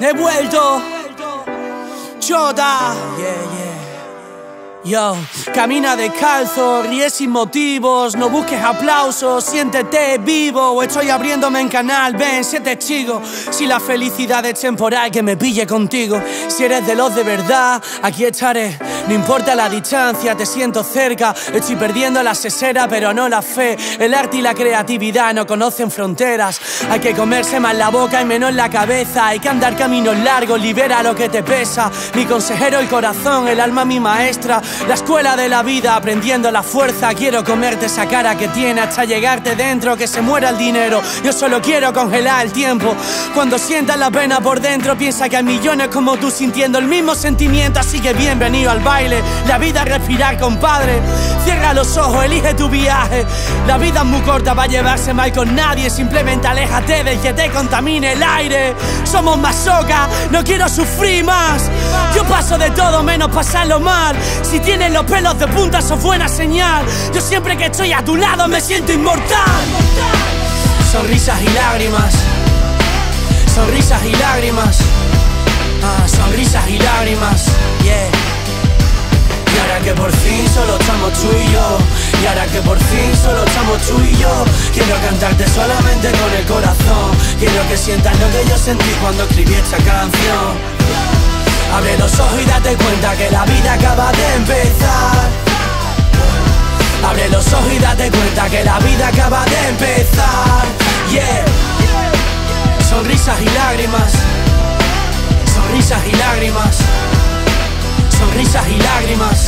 He vuelto. Chota. Yo, camina descalzo, ríe sin motivos, no busques aplausos, siéntete vivo. Estoy abriéndome en canal, ven, sé testigo. Si la felicidad es temporal, que me pille contigo. Si eres de los de verdad, aquí estaré. No importa la distancia, te siento cerca. Estoy perdiendo la sesera, pero no la fe. El arte y la creatividad no conocen fronteras. Hay que comerse más la boca y menos la cabeza. Hay que andar caminos largos, libera lo que te pesa. Mi consejero el corazón, el alma mi maestra. La escuela de la vida, aprendiendo la fuerza. Quiero comerte esa cara que tiene hasta llegarte dentro, que se muera el dinero. Yo solo quiero congelar el tiempo. Cuando sientas la pena por dentro, piensa que hay millones como tú sintiendo el mismo sentimiento. Así que bienvenido al baile. La vida es respirar, compadre. Cierra los ojos, elige tu viaje. La vida es muy corta para llevarse mal con nadie. Simplemente aléjate del que te contamine el aire. Somos masoca, no quiero sufrir más. Yo paso de todo menos pasarlo mal. Si tienes los pelos de punta, eso es buena señal. Yo siempre que estoy a tu lado me siento inmortal. Sonrisas y lágrimas. Sonrisas y lágrimas. Sonrisas y lágrimas. Yeah. Y ahora que por fin solo estamos tú y yo. Y ahora que por fin solo estamos tú y yo. Quiero cantarte solamente con el corazón. Quiero que sientas lo que yo sentí cuando escribí esta canción. Abre los ojos y date cuenta que la vida acaba de empezar. Abre los ojos y date cuenta que la vida acaba de empezar. Yeah. Sonrisas y lágrimas. Sonrisas y lágrimas. Sonrisas y lágrimas.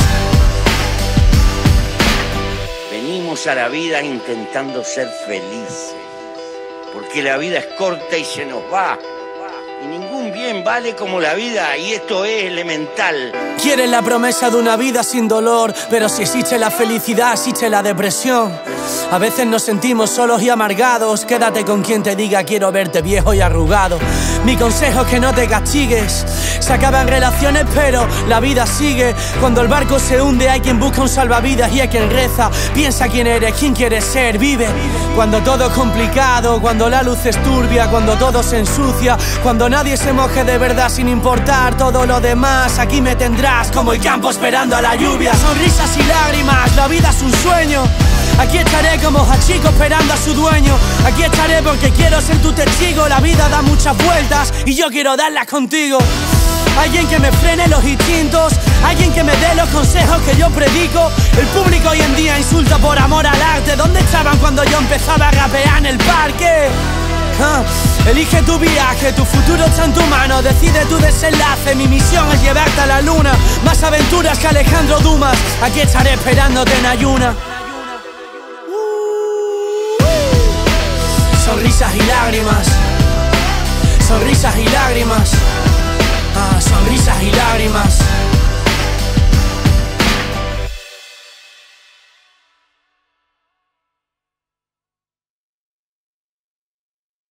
Venimos a la vida intentando ser felices, porque la vida es corta y se nos va. Y ningún bien vale como la vida, y esto es elemental. Quieres la promesa de una vida sin dolor, pero si existe la felicidad, existe la depresión. A veces nos sentimos solos y amargados. Quédate con quien te diga quiero verte viejo y arrugado. Mi consejo es que no te castigues. Se acaban relaciones pero la vida sigue. Cuando el barco se hunde hay quien busca un salvavidas y hay quien reza. Piensa quién eres, quién quieres ser, vive. Cuando todo es complicado, cuando la luz es turbia, cuando todo se ensucia, cuando nadie se moje de verdad sin importar todo lo demás. Aquí me tendrás como el campo esperando a la lluvia. Sonrisas y lágrimas, la vida es un sueño. Aquí estaré como Hachiko esperando a su dueño. Aquí estaré porque quiero ser tu testigo. La vida da muchas vueltas y yo quiero darlas contigo. Alguien que me frene los instintos, alguien que me dé los consejos que yo predico. El público hoy en día insulta por amor al arte. ¿Dónde estaban cuando yo empezaba a rapear en el parque? Elige tu viaje, tu futuro está en tu mano. Decide tu desenlace, mi misión es llevarte a la luna. Más aventuras que Alejandro Dumas. Aquí estaré esperándote en ayuna. Sonrisas y lágrimas. Sonrisas y lágrimas. Sonrisas y lágrimas.